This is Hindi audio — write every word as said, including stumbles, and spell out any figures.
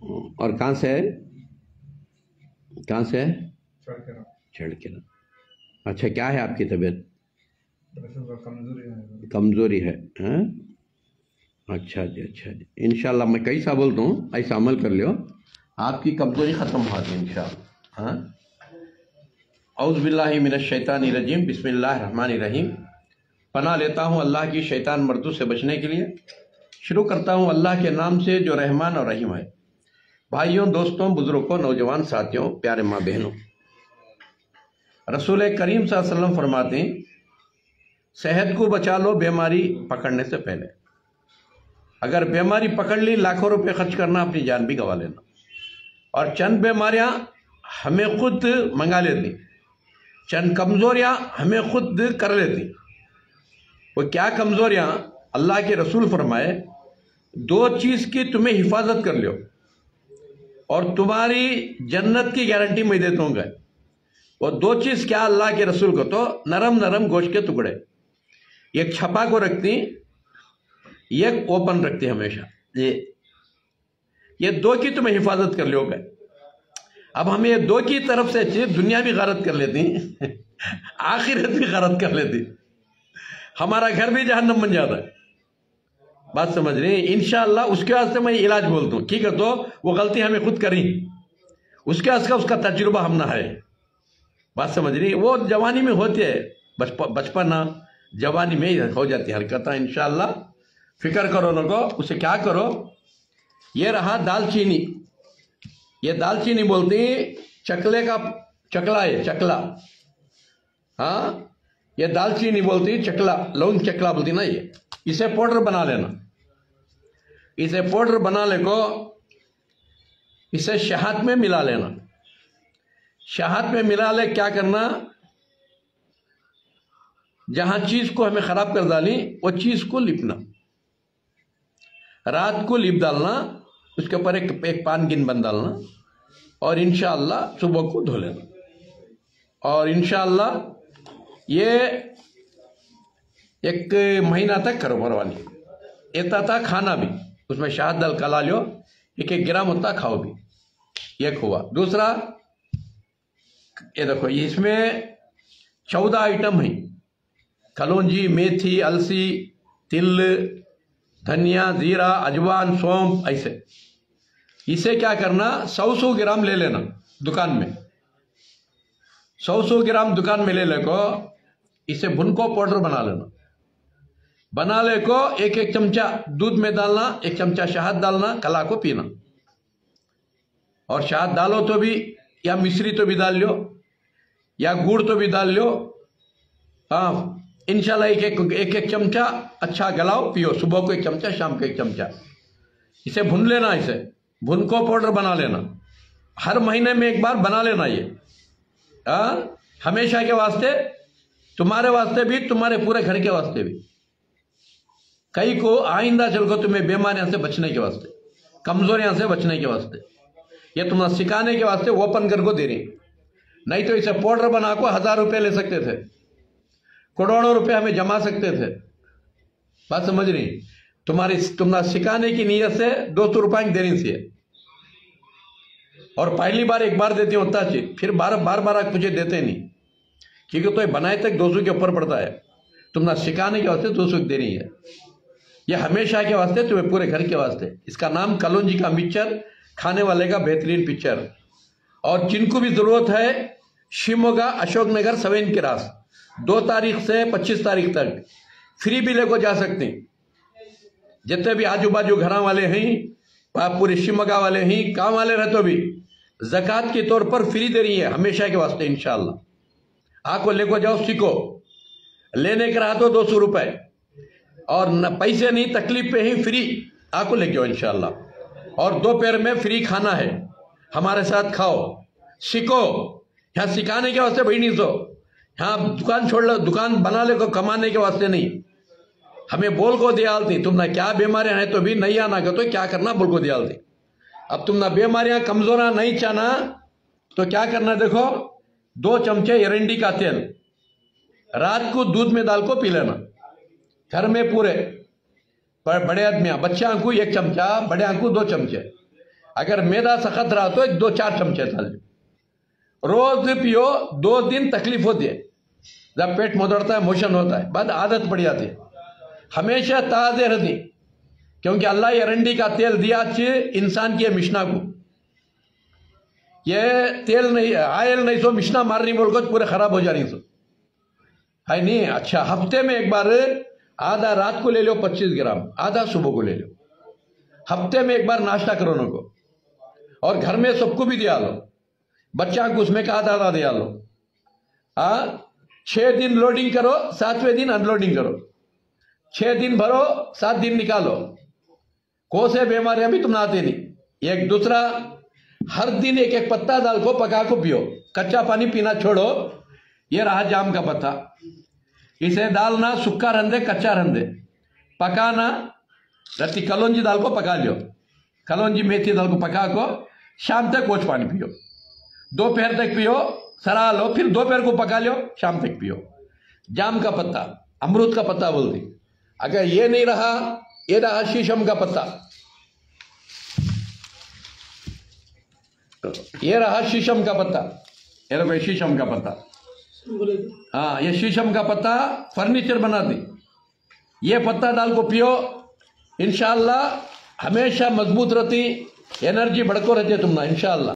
और कहाँ से है? कहाँ से है? छड़केरा। अच्छा, क्या है आपकी तबीयत? कमजोरी है। कमजोरी है, हाँ? अच्छा जी, अच्छा जी। इंशाल्लाह मैं कई सा बोलता हूँ, ऐसा अमल कर लियो, आपकी कमजोरी खत्म होती है इंशाल्लाह। हाँ, औज़ु बिल्लाहि मिनश शैतानिर रजीम, बिस्मिल्लाहिर रहमानिर रहीम। पनाह लेता हूँ अल्लाह की शैतान मर्दों से बचने के लिए। शुरू करता हूँ अल्लाह के नाम से जो रहमान और रहीम है। भाइयों, दोस्तों, बुजुर्गों, नौजवान साथियों, प्यारे माँ बहनों, रसूल करीम सल्लल्लाहु अलैहि वसल्लम फरमाते हैं, सेहत को बचा लो बीमारी पकड़ने से पहले। अगर बीमारी पकड़ ली, लाखों रुपए खर्च करना, अपनी जान भी गंवा लेना। और चंद बीमारियां हमें खुद मंगा लेती, चंद कमजोरियां हमें खुद कर लेती। वो क्या कमजोरियां? अल्लाह के रसूल फरमाए, दो चीज की तुम्हें हिफाजत कर लो और तुम्हारी जन्नत की गारंटी मैं देता हूँ। वो दो चीज क्या अल्लाह के रसूल को? तो नरम नरम गोश्त के टुकड़े, एक छपा को रखती, एक ओपन रखती हमेशा। ये ये दो की तुम्हें हिफाजत कर लोगे। अब हम ये दो की तरफ से चीज दुनिया भी गारत कर लेती, आखिरत भी गारत कर लेती, हमारा घर भी जहन्नम बन जाता है। बात समझ रही? इंशाअल्लाह उसके वास्ते मैं इलाज बोलता हूँ, ठीक है? तो वो गलती हमें खुद करी, उसके वास्ते उसका तजुर्बा हम ना है। बात समझ रही? वो जवानी में होती है, बचपन जवानी में ही हो जाती है हरकत। इंशाअल्लाह फिक्र करो लोगो। उसे क्या करो? ये रहा दालचीनी। ये दालचीनी बोलती चकले का चकला है, चकला। हाँ, ये दालचीनी बोलती चकला, लौंग चकला बोलती ना। ये इसे पाउडर बना लेना। इसे पाउडर बना ले को इसे शहद में मिला लेना। शहद में मिला ले क्या करना? जहां चीज को हमें खराब कर डाली, वो चीज को लिपना, रात को लिप डालना, उसके ऊपर एक, एक पान गिन बन डालना, और इंशाअल्लाह सुबह को धो लेना। और इंशाअल्लाह ये एक महीना तक करो। परवानी इतना था खाना भी, उसमें शहद डाल कला लो, एक एक ग्राम होता खाओ भी। एक हुआ। दूसरा, ये देखो, इसमें चौदह आइटम है। कलौंजी, मेथी, अलसी, तिल, धनिया, जीरा, अजवान, सौंफ, ऐसे। इसे क्या करना? सौ सौ ग्राम ले लेना दुकान में। सौ सौ ग्राम दुकान में ले ले को इसे भुनको पाउडर बना लेना। बना ले को एक एक चमचा दूध में डालना, एक चमचा शहद डालना, कला को पीना। और शहद डालो तो भी, या मिश्री तो भी डाल लो, या गुड़ तो भी डाल लो। हाँ, इंशाल्लाह एक एक एक एक चमचा अच्छा गलाओ, पियो। सुबह को एक चमचा, शाम को एक चमचा। इसे भून लेना, इसे भून को पाउडर बना लेना। हर महीने में एक बार बना लेना ये। हाँ, हमेशा के वास्ते, तुम्हारे वास्ते भी, तुम्हारे पूरे घर के वास्ते भी। कई को आइंदा चल को तुम्हें बीमारियों से बचने के वास्ते, कमजोरियों से बचने के वास्ते, ये तुम्हें सिखाने के वास्ते ओपन कर को दे रही। नहीं तो इसे पाउडर बना को हजार रुपए ले सकते थे, करोड़ों रुपए हमें जमा सकते थे। बात समझ रही? तुम्हारी तुम्हारा सिखाने की नीयत से दो सौ रुपए की देनी चाहिए। और पहली बार एक बार देते होता चीज, फिर बार बार बार मुझे देते नहीं, क्योंकि तो बनाए तक दो सौ के ऊपर पड़ता है। तुम्हारा सिखाने के वास्ते दो सौ देनी है। यह हमेशा के वास्ते, तुम्हें पूरे घर के वास्ते। इसका नाम कलौंजी का मिक्सचर, खाने वाले का बेहतरीन पिक्चर। और जिनको भी जरूरत है, शिमोगा, अशोकनगर, सवेन के रास, दो तारीख से पच्चीस तारीख तक फ्री भी लेको जा सकते हैं। जितने भी आजू बाजू घर वाले हैं, पूरे शिमोगा वाले हैं, काम वाले रहे तो भी ज़कात के तौर पर फ्री दे रही है हमेशा के वास्ते। इंशाअल्लाह आपको लेको जाओ, सीखो। लेने के रहा तो दो सौ रुपए, और न पैसे नहीं, तकलीफ पे ही फ्री आपको ले जाओ इंशाअल्लाह। और दोपहर में फ्री खाना है, हमारे साथ खाओ, सीखो। यहाँ सिखाने के वास्ते भाई नहीं सो, यहाँ दुकान छोड़ लो, दुकान बना ले को कमाने के वास्ते नहीं। हमें बोल को दियाल थी, तुम ना क्या बीमारियां हैं तो भी नहीं आना का, तो क्या करना बोल को दियाल थी। अब तुम ना बीमारियां कमजोरा नहीं चाहना तो क्या करना? देखो, दो चमचे एरंडी का तेल रात को दूध में डाल को पी लेना। घर में पूरे बड़े आदमी, बच्चे को एक चमचा, बड़े को दो चमचे। अगर मैदा सख्त रहा तो दो चार चमचे डाल दो, रोज पियो, दो दिन तकलीफ होती है, जब पेट मोदड़ता है, मोशन होता है, बाद आदत पड़ जाती है। हमेशा ताज़े रहती, क्योंकि अल्लाह ये अरंडी का तेल दिया अच्छे इंसान की मिशना को, ये तेल नहीं, आयल नहीं सो मिशना मारनी बोल को पूरे खराब हो जा रही सो है नहीं। अच्छा, हफ्ते में एक बार आधा रात को ले लो पच्चीस ग्राम, आधा सुबह को ले लो, हफ्ते में एक बार नाश्ता करो न को, और घर में सबको भी दिया लो, बच्चा को उसमें का आधा आधा दिया लो। हाँ, छह दिन लोडिंग करो, सातवें दिन अनलोडिंग करो, छह दिन भरो, सात दिन निकालो, को से बीमारियां भी तुम आते नहीं। एक दूसरा, हर दिन एक एक पत्ता दाल को पका को पियो, कच्चा पानी पीना छोड़ो। ये रहा जाम का पत्ता, इसे डालना, सूखा रंधे कच्चा रंधे, पकाना, रत्ती कलौंजी दाल को पका लियो, कलौंजी मेथी दाल को पका को शाम तक कोच पानी पियो, दोपहर तक पियो, सरा लो, फिर दोपहर को पका लियो, शाम तक पियो। जाम का पत्ता, अमरूद का पत्ता बोलती। अगर ये नहीं रहा, ये रहा शीशम का पत्ता, ये रहा शीशम का पत्ता, ये लो भाई शीशम का पत्ता। हाँ, ये शीशम का पत्ता फर्नीचर बना दी, ये पत्ता डाल को पियो, इंशाअल्लाह हमेशा मजबूत रहती, एनर्जी बढ़को रहती है तुम ना, इंशाअल्लाह।